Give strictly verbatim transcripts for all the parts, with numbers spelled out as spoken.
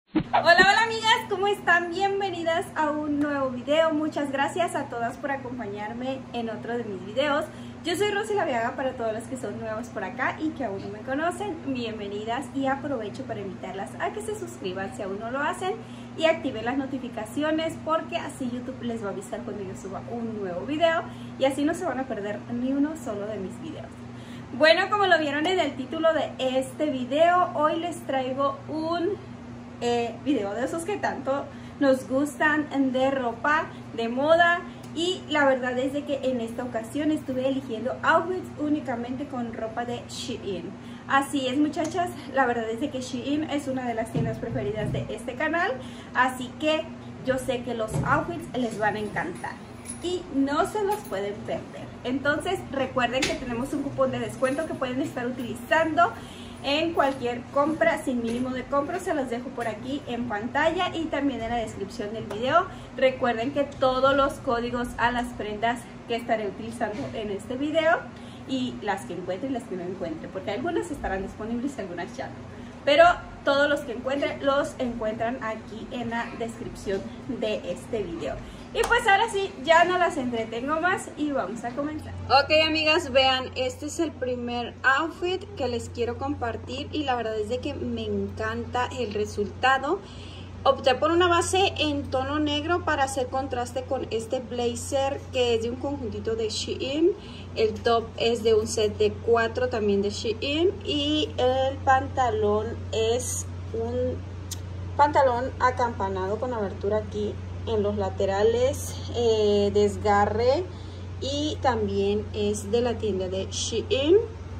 Hola, hola amigas, ¿cómo están? Bienvenidas a un nuevo video. Muchas gracias a todas por acompañarme en otro de mis videos. Yo soy Rosy Laviaga, para todas las que son nuevas por acá y que aún no me conocen, bienvenidas, y aprovecho para invitarlas a que se suscriban si aún no lo hacen y activen las notificaciones, porque así YouTube les va a avisar cuando yo suba un nuevo video y así no se van a perder ni uno solo de mis videos. Bueno, como lo vieron en el título de este video, hoy les traigo un eh, video de esos que tanto nos gustan, de ropa, de moda. Y la verdad es de que en esta ocasión estuve eligiendo outfits únicamente con ropa de Shein. Así es, muchachas, la verdad es de que Shein es una de las tiendas preferidas de este canal, así que yo sé que los outfits les van a encantar y no se los pueden perder. Entonces recuerden que tenemos un cupón de descuento que pueden estar utilizando en cualquier compra sin mínimo de compra. Se los dejo por aquí en pantalla y también en la descripción del video. Recuerden que todos los códigos a las prendas que estaré utilizando en este video, y las que encuentre y las que no encuentre, porque algunas estarán disponibles y algunas ya no, pero todos los que encuentren los encuentran aquí en la descripción de este video. Y pues ahora sí, ya no las entretengo más y vamos a comenzar. Ok, amigas, vean, este es el primer outfit que les quiero compartir y la verdad es de que me encanta el resultado. Opté por una base en tono negro para hacer contraste con este blazer que es de un conjuntito de Shein. El top es de un set de cuatro también de Shein y el pantalón es un pantalón acampanado con abertura aquí en los laterales, eh, desgarre, y también es de la tienda de Shein.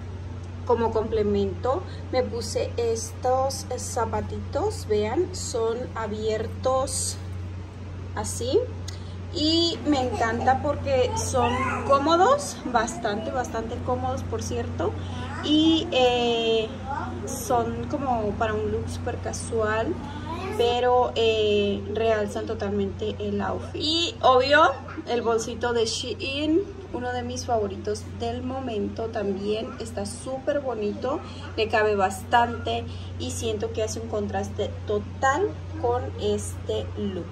Como complemento me puse estos zapatitos, vean, son abiertos así y me encanta porque son cómodos, bastante, bastante cómodos por cierto, y eh, son como para un look súper casual, pero eh, realzan totalmente el outfit. Y obvio, el bolsito de Shein, uno de mis favoritos del momento, también está súper bonito, le cabe bastante y siento que hace un contraste total con este look.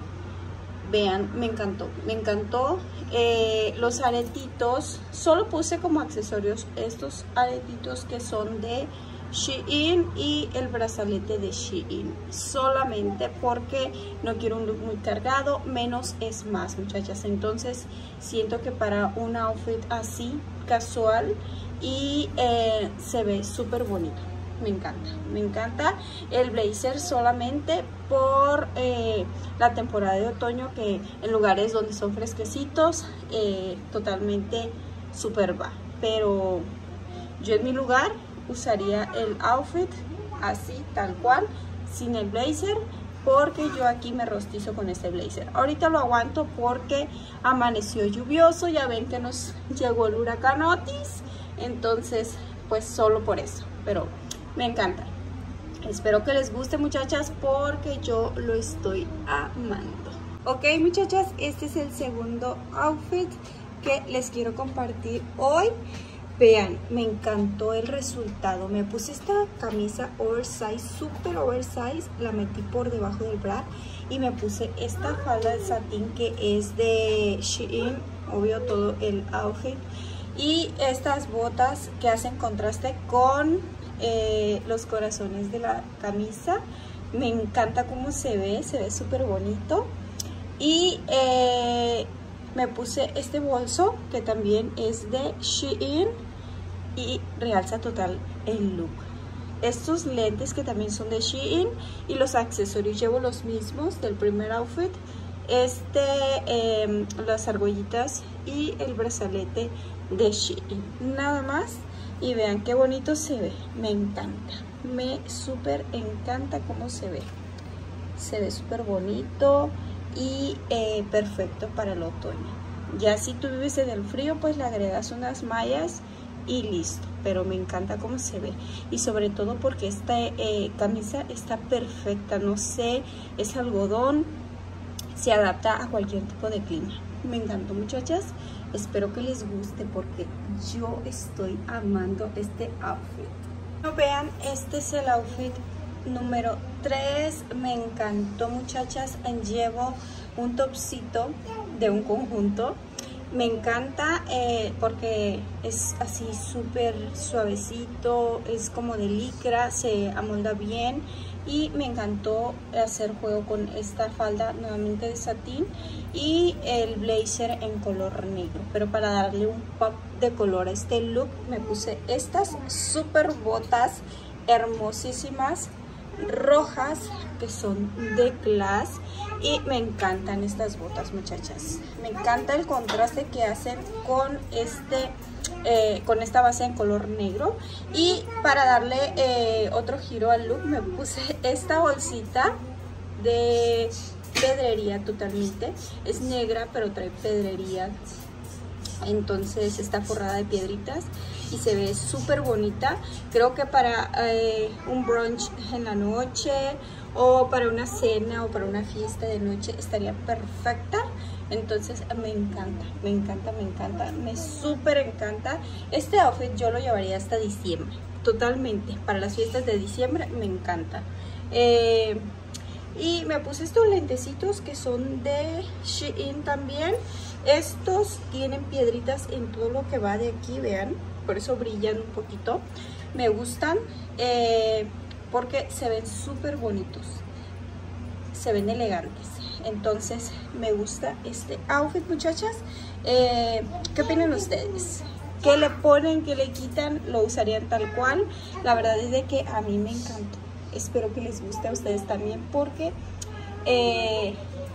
Vean, me encantó, me encantó. Eh, los aretitos, solo puse como accesorios estos aretitos que son de Shein y el brazalete de Shein, solamente porque no quiero un look muy cargado, menos es más, muchachas. Entonces siento que para un outfit así casual y eh, se ve súper bonito. Me encanta, me encanta el blazer solamente por eh, la temporada de otoño, que en lugares donde son fresquecitos eh, totalmente súper va, pero yo en mi lugar usaría el outfit así tal cual, sin el blazer, porque yo aquí me rostizo con este blazer. Ahorita lo aguanto porque amaneció lluvioso, ya ven que nos llegó el huracán Otis, entonces pues solo por eso, pero me encanta. Espero que les guste, muchachas, porque yo lo estoy amando. Ok, muchachas, este es el segundo outfit que les quiero compartir hoy. Vean, me encantó el resultado. Me puse esta camisa oversize, super oversize, la metí por debajo del bra y me puse esta falda de satín que es de Shein, obvio todo el outfit, y estas botas que hacen contraste con eh, los corazones de la camisa. Me encanta cómo se ve, se ve súper bonito. Y eh, me puse este bolso que también es de Shein y realza total el look. Estos lentes que también son de Shein y los accesorios llevo los mismos del primer outfit. Este, eh, las argollitas y el brazalete de Shein, nada más. Y vean qué bonito se ve, me encanta, me súper encanta cómo se ve. Se ve súper bonito y eh, perfecto para el otoño. Ya si tú vives en el frío, pues le agregas unas mallas y listo, pero me encanta cómo se ve, y sobre todo porque esta eh, camisa está perfecta, no sé, es algodón, se adapta a cualquier tipo de clima. Me encantó, muchachas, espero que les guste porque yo estoy amando este outfit. Vean, este es el outfit número tres. Me encantó, muchachas. Llevo un topcito de un conjunto. Me encanta eh, porque es así súper suavecito, es como de licra, se amolda bien y me encantó hacer juego con esta falda nuevamente de satín y el blazer en color negro. Pero para darle un pop de color a este look me puse estas súper botas hermosísimas rojas que son de Class y me encantan estas botas, muchachas. Me encanta el contraste que hacen con este eh, con esta base en color negro. Y para darle eh, otro giro al look me puse esta bolsita de pedrería totalmente. Es negra pero trae pedrería, entonces está forrada de piedritas y se ve súper bonita. Creo que para eh, un brunch en la noche o para una cena o para una fiesta de noche estaría perfecta. Entonces me encanta, me encanta, me encanta, me súper encanta. Este outfit yo lo llevaría hasta diciembre, totalmente. Para las fiestas de diciembre me encanta. Eh, y me puse estos lentecitos que son de Shein también. Estos tienen piedritas en todo lo que va de aquí, vean, por eso brillan un poquito. Me gustan eh, porque se ven súper bonitos, se ven elegantes. Entonces me gusta este outfit, muchachas. Eh, ¿Qué opinan ustedes? ¿Qué le ponen? ¿Qué le quitan? ¿Lo usarían tal cual? La verdad es de que a mí me encantó. Espero que les guste a ustedes también porque eh,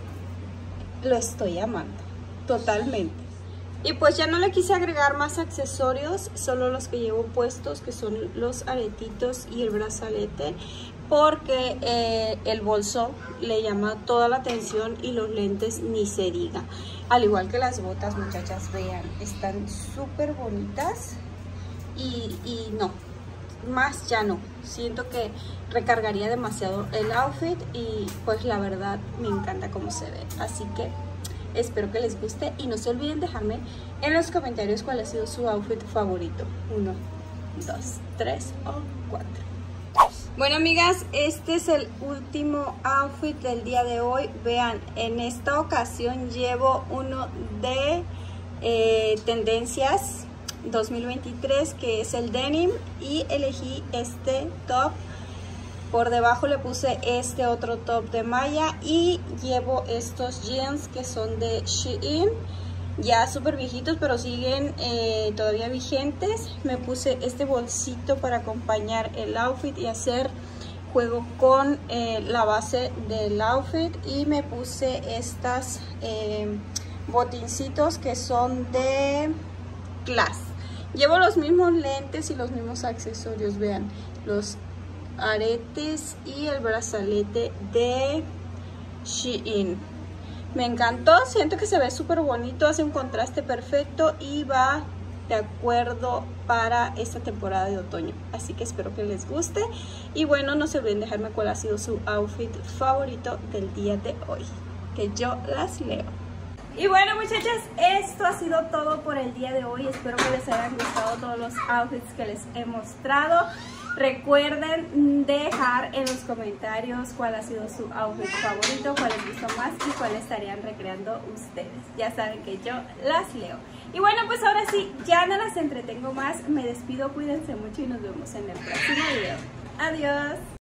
lo estoy amando totalmente. Y pues ya no le quise agregar más accesorios, solo los que llevo puestos, que son los aretitos y el brazalete, porque eh, el bolso le llama toda la atención y los lentes ni se diga. Al igual que las botas, muchachas, vean, están súper bonitas y, y no, más ya no. Siento que recargaría demasiado el outfit y pues la verdad me encanta cómo se ve. Así que espero que les guste y no se olviden dejarme en los comentarios cuál ha sido su outfit favorito. Uno, dos, tres o cuatro. Bueno, amigas, este es el último outfit del día de hoy. Vean, en esta ocasión llevo uno de eh, tendencias dos mil veintitrés, que es el denim, y elegí este top. Por debajo le puse este otro top de malla y llevo estos jeans que son de Shein, ya súper viejitos pero siguen eh, todavía vigentes. Me puse este bolsito para acompañar el outfit y hacer juego con eh, la base del outfit, y me puse estas eh, botincitos que son de Class. Llevo los mismos lentes y los mismos accesorios, vean, los aretes y el brazalete de Shein. Me encantó, siento que se ve súper bonito, hace un contraste perfecto y va de acuerdo para esta temporada de otoño. Así que espero que les guste y bueno, no se olviden dejarme cuál ha sido su outfit favorito del día de hoy, que yo las leo. Y bueno, muchachas, esto ha sido todo por el día de hoy. Espero que les hayan gustado todos los outfits que les he mostrado. Recuerden dejar en los comentarios cuál ha sido su outfit favorito, cuál les gustó más y cuál estarían recreando ustedes. Ya saben que yo las leo. Y bueno, pues ahora sí, ya no las entretengo más. Me despido, cuídense mucho y nos vemos en el próximo video. Adiós.